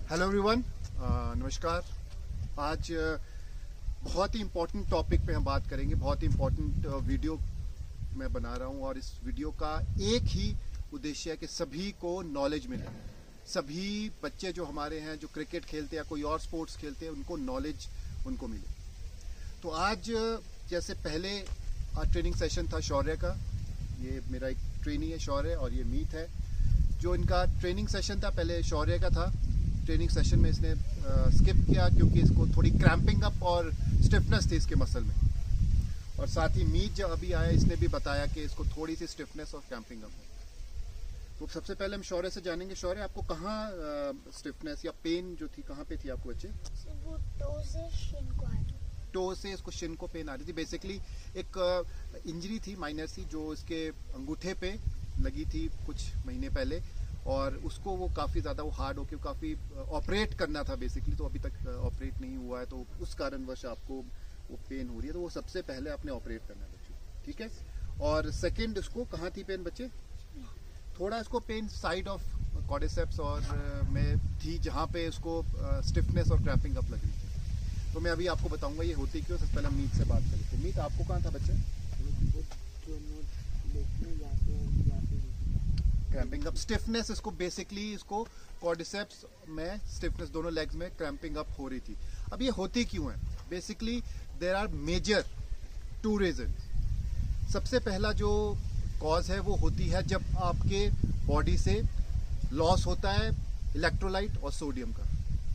Hello everyone, नमस्कार। आज बहुत ही इम्पोर्टेंट टॉपिक पे हम बात करेंगे। बहुत ही इम्पोर्टेंट वीडियो मैं बना रहा हूँ और इस वीडियो का एक ही उद्देश्य है कि सभी को नॉलेज मिले। सभी बच्चे जो हमारे हैं जो क्रिकेट खेलते हैं या कोई और स्पोर्ट्स खेलते हैं उनको नॉलेज उनको मिले। तो आज जैसे पहले ट्रेनिंग सेशन था शौर्य का, ये मेरा एक ट्रेनी है शौर्य और ये मीत है। जो इनका ट्रेनिंग सेशन था पहले शौर्य का था। ट्रेनिंग सेशन में इसने स्किप किया क्योंकि इसको थोड़ी क्रैम्पिंग अप और स्टिफनेस थी इसके मसल में। और साथ ही मीत जब अभी आया इसने भी बताया कि इसको थोड़ी सी स्टिफनेस और क्रैम्पिंग अप है। तो सबसे पहले हम शौर्य से जानेंगे। शौर्य, आपको कहाँ स्टिफनेस या पेन जो थी कहाँ पे थी आपको बच्चे? टो से इसको शिन को पेन आ रही थी। बेसिकली एक इंजरी थी, माइनर सी, जो इसके अंगूठे पे लगी थी कुछ महीने पहले और उसको वो काफ़ी ज़्यादा वो हार्ड होके काफ़ी ऑपरेट करना था बेसिकली। तो अभी तक ऑपरेट नहीं हुआ है, तो उस कारणवश आपको वो पेन हो रही है। तो वो सबसे पहले आपने ऑपरेट करना है बच्चों, ठीक है। और सेकंड, उसको कहाँ थी पेन बच्चे? थोड़ा इसको पेन साइड ऑफ क्वाड्रिसेप्स और में थी जहाँ पे उसको स्टिफनेस और क्रैम्पिंग अप लग रही थी। तो मैं अभी आपको बताऊंगा ये होती क्यों। सबसे पहले हम मीत से बात करें। मीत, आपको कहाँ था बच्चे? Cramping up, stiffness. इसको बेसिकली इसको क्वाड्रिसेप्स में स्टिफनेस, दोनों लेग्स में क्रैम्पिंग अप हो रही थी। अब ये होती क्यों है? Basically there are major 2 reason. सबसे पहला जो कॉज है वो होती है जब आपके बॉडी से लॉस होता है इलेक्ट्रोलाइट और सोडियम का।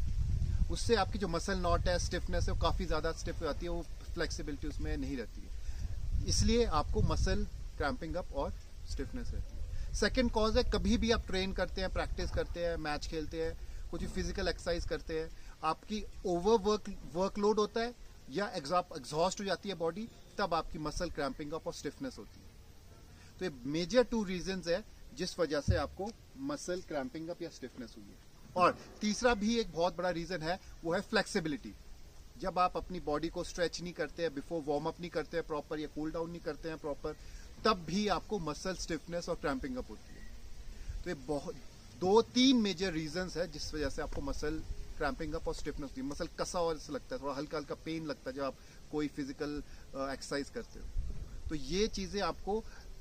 उससे आपकी जो मसल नॉट है, स्टिफनेस है, वो काफ़ी ज़्यादा स्टिफ हो जाती है, वो फ्लेक्सिबिलिटी उसमें नहीं रहती है। इसलिए आपको मसल क्रैम्पिंग अप और स्टिफनेस रहती है। सेकेंड कॉज है, कभी भी आप ट्रेन करते हैं, प्रैक्टिस करते हैं, मैच खेलते हैं, कुछ भी फिजिकल एक्सरसाइज करते हैं, आपकी ओवर वर्कलोड होता है या एग्जॉस्ट हो जाती है बॉडी, तब आपकी मसल क्रैम्पिंग अप और स्टिफनेस होती है। तो ये मेजर 2 रीजंस है जिस वजह से आपको मसल क्रैम्पिंग अप या स्टिफनेस हुई है। और तीसरा भी एक बहुत बड़ा रीजन है, वो है फ्लेक्सिबिलिटी। जब आप अपनी बॉडी को स्ट्रेच नहीं करते हैं, बिफोर वार्म अप नहीं करते हैं प्रॉपर या कूल डाउन नहीं करते हैं प्रॉपर, तब भी आपको मसल स्टिफनेस और क्रैम्पिंग अप होती है। तो ये बहुत 2-3 मेजर रीजंस है जिस वजह से आपको मसल क्रैम्पिंग अप और स्टिफनेस होती है। मसल कसा और ऐसा लगता है, थोड़ा हल्का हल्का पेन लगता है जब आप कोई फिजिकल एक्सरसाइज करते हो। तो ये चीजें आपको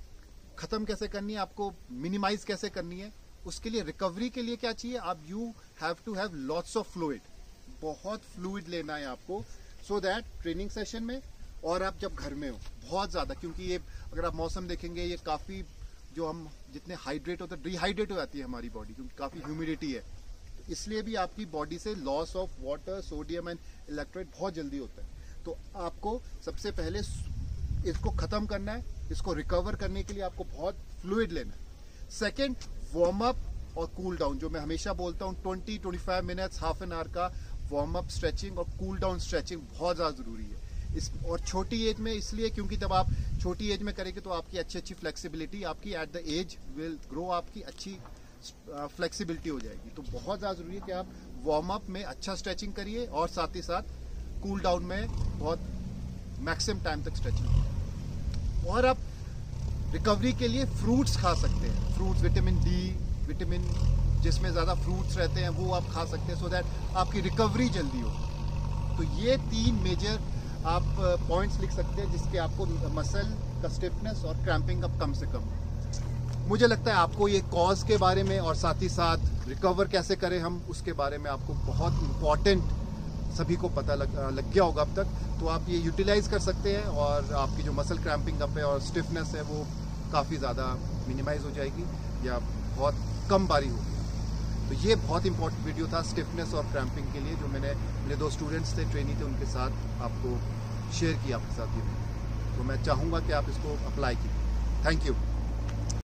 खत्म कैसे करनी है, आपको मिनिमाइज कैसे करनी है, उसके लिए रिकवरी के लिए क्या चाहिए? आप you have to have lots of fluid. बहुत फ्लूइड लेना है आपको, सो दैट ट्रेनिंग सेशन में और आप जब घर में हो बहुत ज्यादा, क्योंकि ये अगर आप मौसम देखेंगे ये काफी, जो हम जितने हाइड्रेट होते हैं, डिहाइड्रेट हो जाती है हमारी बॉडी क्योंकि काफी ह्यूमिडिटी है। तो इसलिए भी आपकी बॉडी से loss of water, sodium and electrolyte बहुत जल्दी होता है। तो आपको सबसे पहले इसको खत्म करना है। इसको रिकवर करने के लिए आपको बहुत फ्लूइड लेना है। सेकेंड, वार्म अप और कूल डाउन, जो मैं हमेशा बोलता हूँ 20-25 मिनट्स, हाफ एन आवर का वार्म अप स्ट्रेचिंग और कूल डाउन स्ट्रेचिंग बहुत ज्यादा जरूरी है। और छोटी एज में इसलिए क्योंकि जब आप छोटी एज में करेंगे तो आपकी अच्छी फ्लेक्सिबिलिटी, आपकी at the age will grow, आपकी अच्छी फ्लेक्सिबिलिटी हो जाएगी। तो बहुत ज़्यादा जरूरी है कि आप वार्म अप में अच्छा स्ट्रेचिंग करिए और साथ ही साथ कूल डाउन में बहुत मैक्सिमम टाइम तक स्ट्रेचिंग करिए। और आप रिकवरी के लिए फ्रूट्स खा सकते हैं। फ्रूट्स, विटामिन डी, विटामिन जिसमें ज़्यादा फ्रूट्स रहते हैं वो आप खा सकते हैं, सो दैट आपकी रिकवरी जल्दी हो। तो ये 3 मेजर आप पॉइंट्स लिख सकते हैं जिसके आपको मसल का स्टिफनेस और क्रैम्पिंग अप कम से कम। मुझे लगता है आपको ये कॉज के बारे में और साथ ही साथ रिकवर कैसे करें हम, उसके बारे में आपको बहुत इम्पॉर्टेंट सभी को पता लग गया होगा अब तक। तो आप ये यूटिलाइज कर सकते हैं और आपकी जो मसल क्रैम्पिंग अप है और स्टिफनेस है वो काफ़ी ज़्यादा मिनिमाइज हो जाएगी या बहुत कम बारी होगी। तो ये बहुत इंपॉर्टेंट वीडियो था स्टिफनेस और क्रैम्पिंग के लिए, जो मैंने मेरे 2 स्टूडेंट्स थे, ट्रेनी थे, उनके साथ आपको शेयर किया आपके साथ ये। तो मैं चाहूँगा कि आप इसको अप्लाई कीजिए। Thank you.